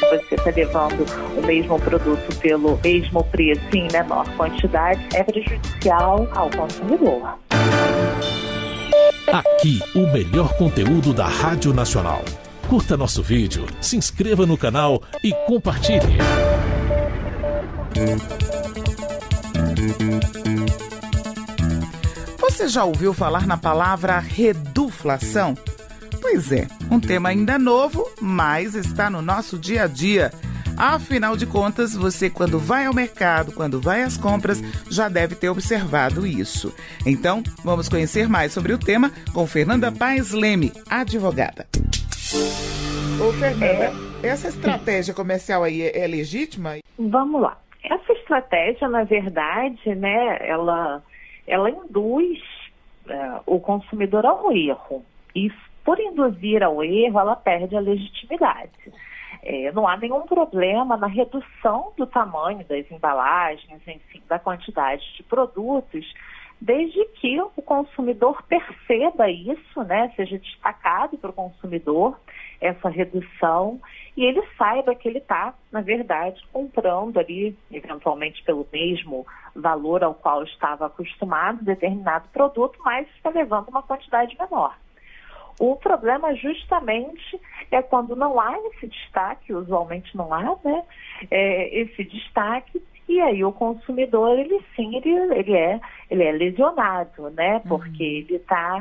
você está levando o mesmo produto pelo mesmo preço em menor quantidade, é prejudicial ao consumidor. Aqui, o melhor conteúdo da Rádio Nacional. Curta nosso vídeo, se inscreva no canal e compartilhe. Você já ouviu falar na palavra reduflação? Pois é, um tema ainda novo, mas está no nosso dia a dia. Afinal de contas, você quando vai ao mercado, quando vai às compras, já deve ter observado isso. Então, vamos conhecer mais sobre o tema com Fernanda Paes Leme, advogada. Ô Fernanda, essa estratégia comercial aí é legítima? Vamos lá. Essa estratégia, na verdade, né, ela induz o consumidor ao erro. E por induzir ao erro, ela perde a legitimidade. Não há nenhum problema na redução do tamanho das embalagens, enfim, da quantidade de produtos, desde que o consumidor perceba isso, né, seja destacado para o consumidor essa redução e ele saiba que ele está, na verdade, comprando ali, eventualmente pelo mesmo valor ao qual estava acostumado, determinado produto, mas está levando uma quantidade menor. O problema justamente é quando não há esse destaque, usualmente não há, né, esse destaque, e aí o consumidor, ele é lesionado, né, porque ele está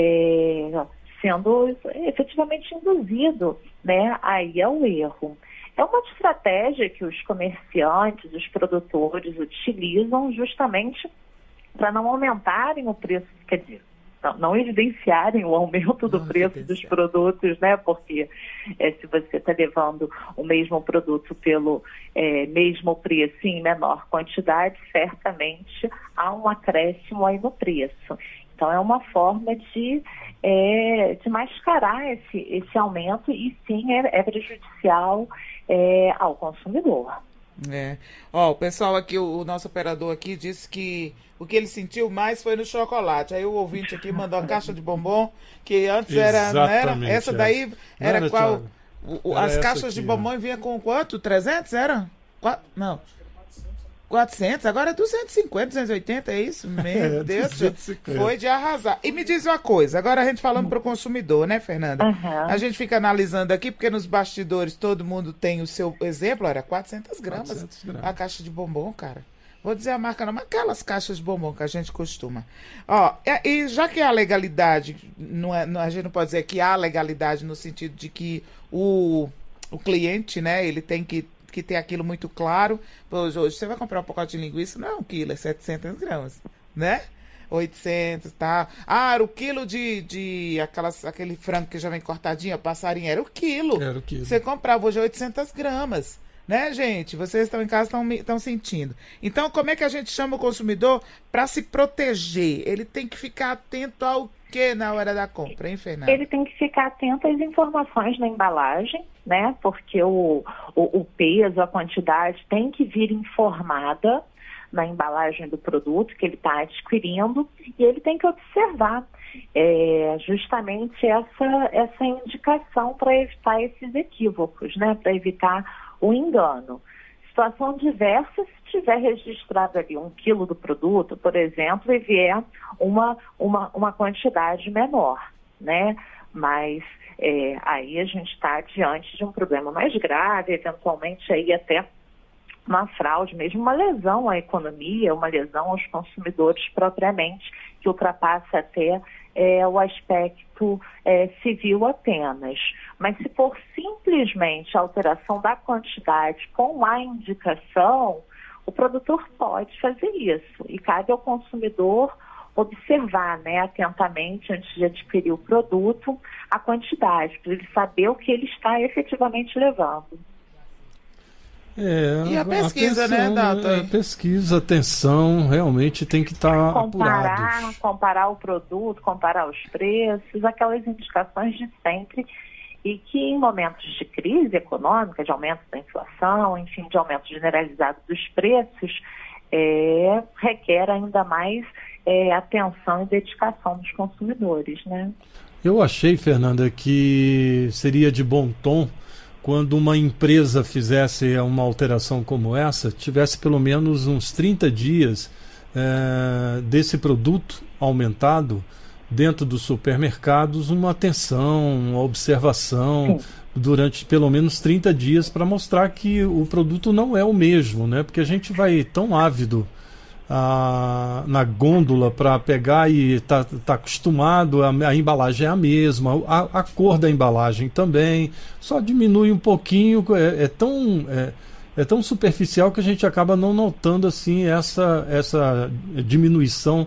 sendo efetivamente induzido, né, aí ao erro. É uma estratégia que os comerciantes, os produtores utilizam justamente para não aumentarem o preço, quer dizer, não evidenciarem o aumento do preço dos produtos, né? Porque se você está levando o mesmo produto pelo mesmo preço em menor quantidade, certamente há um acréscimo aí no preço. Então, é uma forma de mascarar esse aumento e, sim, é prejudicial ao consumidor. O pessoal aqui, o nosso operador aqui disse que o que ele sentiu mais foi no chocolate. Aí o ouvinte aqui mandou a caixa de bombom, que antes não era? Essa daí era qual? As caixas de bombom vinha com quanto? 300 era? Não. 400, agora é 250, 280, é isso? Meu Deus, 250. Foi de arrasar. E me diz uma coisa, agora a gente falando para o consumidor, né, Fernanda? A gente fica analisando aqui, porque nos bastidores todo mundo tem o seu exemplo, era 400 gramas a caixa de bombom, cara. Vou dizer a marca não, mas aquelas caixas de bombom que a gente costuma. E já que a legalidade, a gente não pode dizer que há legalidade no sentido de que o cliente, né, ele tem que ter aquilo muito claro. Hoje você vai comprar um pacote de linguiça, não é 1 quilo, é 700 gramas, né? 800, tá? Era o quilo de aquele frango que já vem cortadinho, passarinho, era o quilo. Era o quilo. Você comprava hoje 800 gramas, né, gente? Vocês estão em casa, estão sentindo. Então, como é que a gente chama o consumidor para se proteger? Ele tem que ficar atento ao que na hora da compra, hein, Fernanda? Ele tem que ficar atento às informações na embalagem, né? Porque o peso, a quantidade tem que vir informada na embalagem do produto que ele está adquirindo e ele tem que observar justamente essa indicação para evitar esses equívocos, né? Para evitar o engano. Situação diversa, se tiver registrado ali 1 quilo do produto, por exemplo, e vier uma quantidade menor, né? Mas aí a gente está diante de um problema mais grave, eventualmente aí até uma fraude, mesmo uma lesão à economia, uma lesão aos consumidores propriamente, que ultrapassa até o aspecto civil apenas. Mas se for simplesmente a alteração da quantidade com a indicação, o produtor pode fazer isso. E cabe ao consumidor observar, né, atentamente, antes de adquirir o produto, a quantidade, para ele saber o que ele está efetivamente levando. E a pesquisa, né, Data? A pesquisa, atenção, realmente tem que estar apurado. Comparar o produto, comparar os preços, aquelas indicações de sempre, e que em momentos de crise econômica, de aumento da inflação, enfim, de aumento generalizado dos preços, requer ainda mais atenção e dedicação dos consumidores, né? Eu achei, Fernanda, que seria de bom tom quando uma empresa fizesse uma alteração como essa, tivesse pelo menos uns 30 dias desse produto aumentado dentro dos supermercados, uma atenção, uma observação durante pelo menos 30 dias para mostrar que o produto não é o mesmo, né? Porque a gente vai tão ávido na gôndola para pegar e tá acostumado, a embalagem é a mesma, a cor da embalagem também, só diminui um pouquinho, é tão superficial que a gente acaba não notando assim essa diminuição,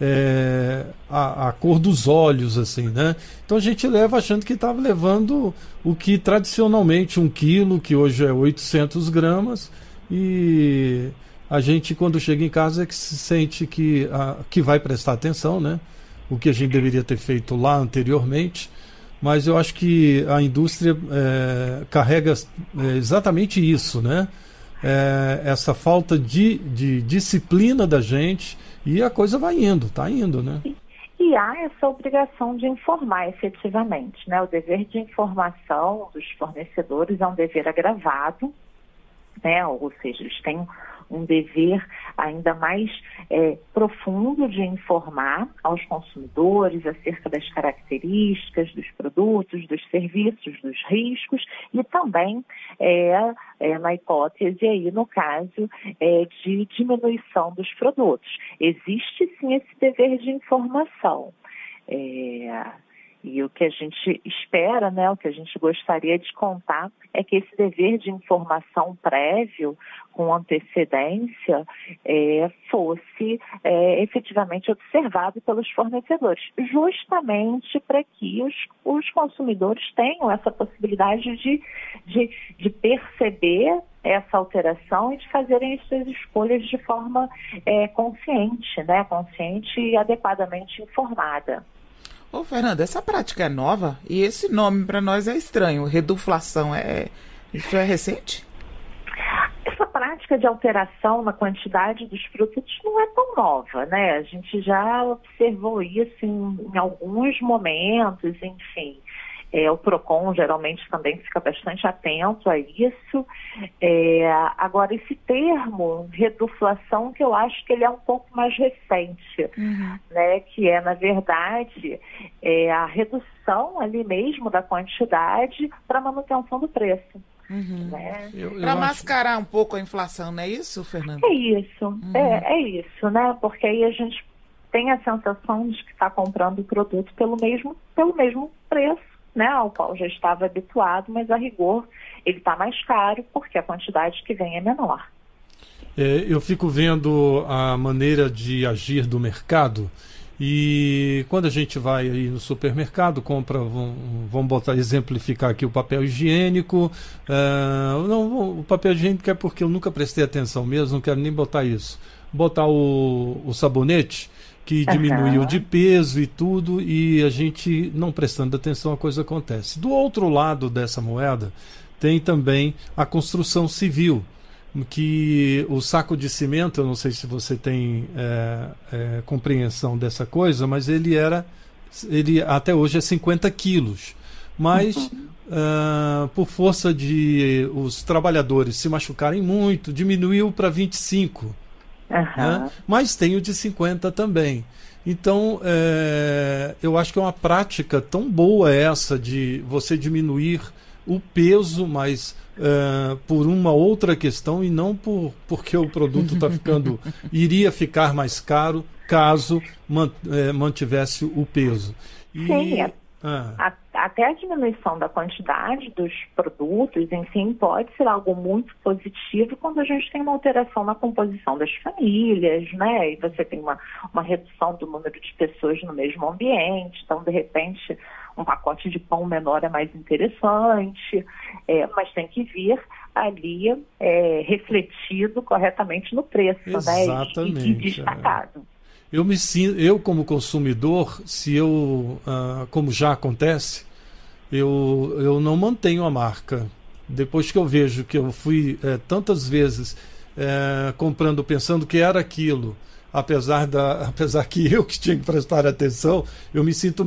a cor dos olhos, assim, né? Então a gente leva achando que estava levando o que tradicionalmente 1 quilo, que hoje é 800 gramas, e a gente, quando chega em casa, é que se sente que vai prestar atenção, né? O que a gente deveria ter feito lá anteriormente. Mas eu acho que a indústria carrega exatamente isso, né? Essa falta de disciplina da gente, e a coisa vai indo, está indo, né? E há essa obrigação de informar efetivamente, né? O dever de informação dos fornecedores é um dever agravado, né? Ou seja, eles têm um dever ainda mais profundo de informar aos consumidores acerca das características dos produtos, dos serviços, dos riscos, e também na hipótese aí, no caso, de diminuição dos produtos. Existe sim esse dever de informação. E o que a gente espera, né, o que a gente gostaria de contar é que esse dever de informação prévio, com antecedência, fosse efetivamente observado pelos fornecedores, justamente para que os consumidores tenham essa possibilidade de perceber essa alteração e de fazerem as suas escolhas de forma consciente, né, consciente e adequadamente informada. Ô, Fernanda, essa prática é nova e esse nome para nós é estranho, reduflação, isso é recente? Essa prática de alteração na quantidade dos produtos não é tão nova, né? A gente já observou isso em alguns momentos, enfim. O PROCON geralmente também fica bastante atento a isso. Agora, esse termo, reduflação, que eu acho que ele é um pouco mais recente, né? Que na verdade, a redução ali mesmo da quantidade para manutenção do preço. Né? Para mascarar um pouco a inflação, não é isso, Fernanda? É isso, é isso, né? Porque aí a gente tem a sensação de que está comprando o produto pelo mesmo preço, né, ao qual já estava habituado, mas a rigor ele está mais caro porque a quantidade que vem é menor. Eu fico vendo a maneira de agir do mercado, e quando a gente vai aí no supermercado, compra, vamos exemplificar aqui o papel higiênico, o papel higiênico é porque eu nunca prestei atenção mesmo, não quero nem botar isso. Botar o sabonete, que diminuiu de peso e tudo, e a gente não prestando atenção, a coisa acontece. Do outro lado dessa moeda, tem também a construção civil, que o saco de cimento, eu não sei se você tem compreensão dessa coisa, mas ele até hoje é 50 quilos. Mas, por força de os trabalhadores se machucarem muito, diminuiu para 25. Né? Mas tem o de 50 também. Então, eu acho que é uma prática tão boa essa de você diminuir o peso, mas por uma outra questão, e não porque o produto iria ficar mais caro caso mantivesse o peso. Sim, até a diminuição da quantidade dos produtos, enfim, pode ser algo muito positivo quando a gente tem uma alteração na composição das famílias, né? E você tem uma redução do número de pessoas no mesmo ambiente. Então, de repente, um pacote de pão menor é mais interessante, mas tem que vir ali refletido corretamente no preço, exatamente, né? E destacado. Eu como consumidor, como já acontece, eu não mantenho a marca. Depois que eu vejo que eu fui tantas vezes comprando pensando que era aquilo, apesar que eu que tinha que prestar atenção, eu me sinto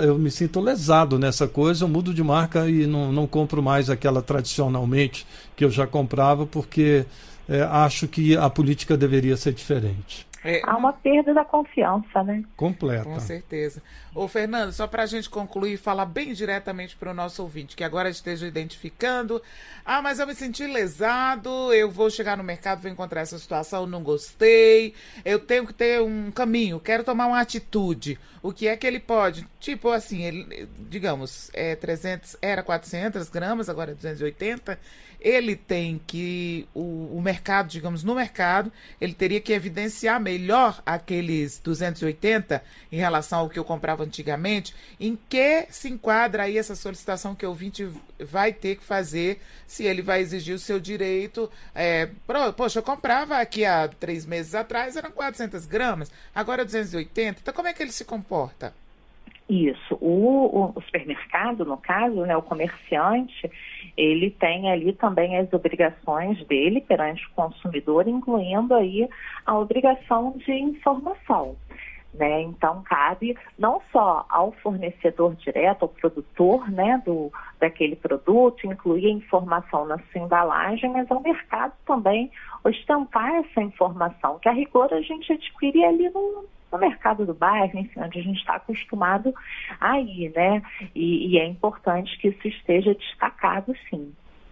lesado nessa coisa. Eu mudo de marca e não compro mais aquela tradicionalmente que eu já comprava, porque acho que a política deveria ser diferente. Há uma perda da confiança, né? Completa. Com certeza. Ô, Fernando, só para a gente concluir e falar bem diretamente para o nosso ouvinte, que agora esteja identificando, mas eu me senti lesado, eu vou chegar no mercado, vou encontrar essa situação, não gostei, eu tenho que ter um caminho, quero tomar uma atitude. O que é que ele pode? Tipo assim, ele, digamos, 300, era 400 gramas, agora é 280, ele tem que, o mercado, digamos, no mercado, ele teria que evidenciar melhor aqueles 280 em relação ao que eu comprava antigamente. Em que se enquadra aí essa solicitação que o ouvinte vai ter que fazer, se ele vai exigir o seu direito? Poxa, eu comprava aqui há 3 meses atrás, eram 400 gramas, agora é 280. Então, como é que ele se comporta? Isso. O supermercado, no caso, né, o comerciante, ele tem ali também as obrigações dele perante o consumidor, incluindo aí a obrigação de informação, né? Então, cabe não só ao fornecedor direto, ao produtor, né, daquele produto, incluir a informação na sua embalagem, mas ao mercado também ostentar essa informação, que a rigor a gente adquire ali no mercado do bairro, enfim, onde a gente está acostumado a ir, né? E é importante que isso esteja destacado, sim.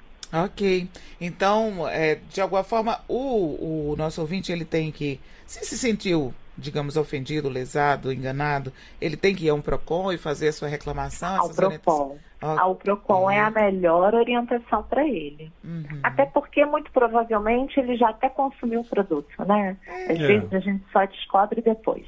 Ok. Então, de alguma forma, o nosso ouvinte, ele tem que, se sentiu, digamos, ofendido, lesado, enganado, ele tem que ir a um PROCON e fazer a sua reclamação? Ao PROCON. Ao PROCON é a melhor orientação para ele. Uhum. Até porque, muito provavelmente, ele já até consumiu o produto, né? Às vezes a gente só descobre depois.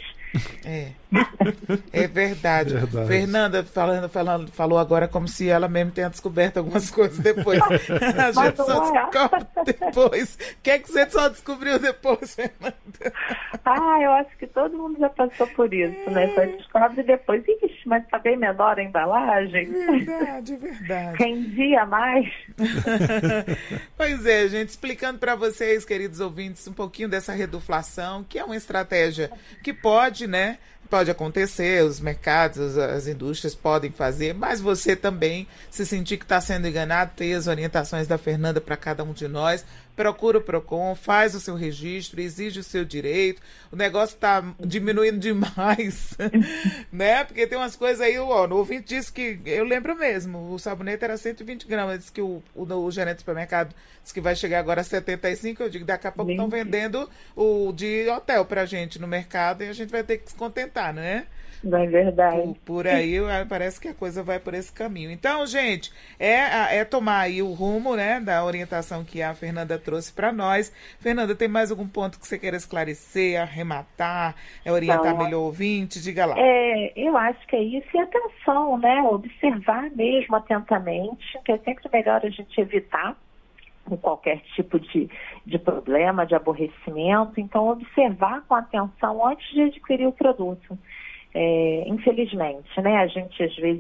É verdade. Fernanda falou agora como se ela mesmo tenha descoberto algumas coisas depois. A gente só descobre depois. O que é que você só descobriu depois, Fernanda? Eu acho que todo mundo já passou por isso, né? Só descobre depois. Ixi, mas tá bem menor a embalagem. Verdade. Rendia mais. Pois é, gente, explicando para vocês, queridos ouvintes, um pouquinho dessa reduflação, que é uma estratégia que pode, né? Pode acontecer, os mercados, as indústrias podem fazer, mas você também, se sentir que está sendo enganado, tem as orientações da Fernanda para cada um de nós. Procura o PROCON, faz o seu registro, exige o seu direito. O negócio está diminuindo demais, né? Porque tem umas coisas aí, o ouvinte disse que, eu lembro mesmo, o sabonete era 120 gramas, disse que o gerente do supermercado disse que vai chegar agora a 75, eu digo, daqui a pouco estão vendendo o de hotel pra gente no mercado e a gente vai ter que se contentar, né? Não é verdade. Por aí parece que a coisa vai por esse caminho. Então, gente, é tomar aí o rumo, né, da orientação que a Fernanda trouxe para nós. Fernanda, tem mais algum ponto que você queira esclarecer, arrematar, orientar melhor o ouvinte? Diga lá. Eu acho que é isso. E atenção, né? Observar mesmo atentamente, que é sempre melhor a gente evitar qualquer tipo de problema, de aborrecimento. Então, observar com atenção antes de adquirir o produto. Infelizmente, né, a gente às vezes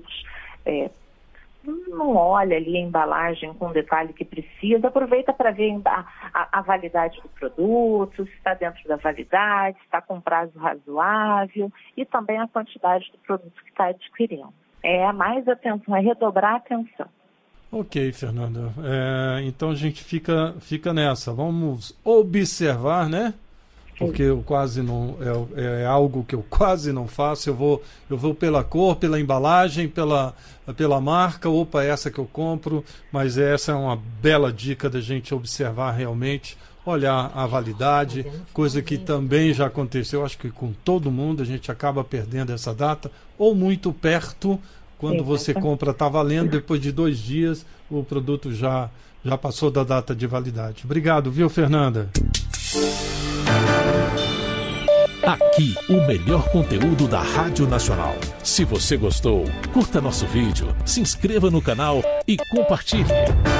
não olha ali a embalagem com o detalhe que precisa, aproveita para ver a validade do produto, se está dentro da validade, se está com prazo razoável e também a quantidade do produto que está adquirindo. Mais atenção, redobrar a atenção. Ok, Fernanda. Então a gente fica nessa. Vamos observar, né? Porque eu quase não é algo que eu quase não faço. Eu vou pela cor, pela embalagem, pela marca. Opa, essa que eu compro. Mas essa é uma bela dica da gente observar realmente, olhar a validade, coisa que também já aconteceu. Acho que com todo mundo a gente acaba perdendo essa data ou muito perto. Quando você compra, está valendo. Depois de 2 dias, o produto já passou da data de validade. Obrigado, viu, Fernanda? Aqui, o melhor conteúdo da Rádio Nacional. Se você gostou, curta nosso vídeo, se inscreva no canal e compartilhe.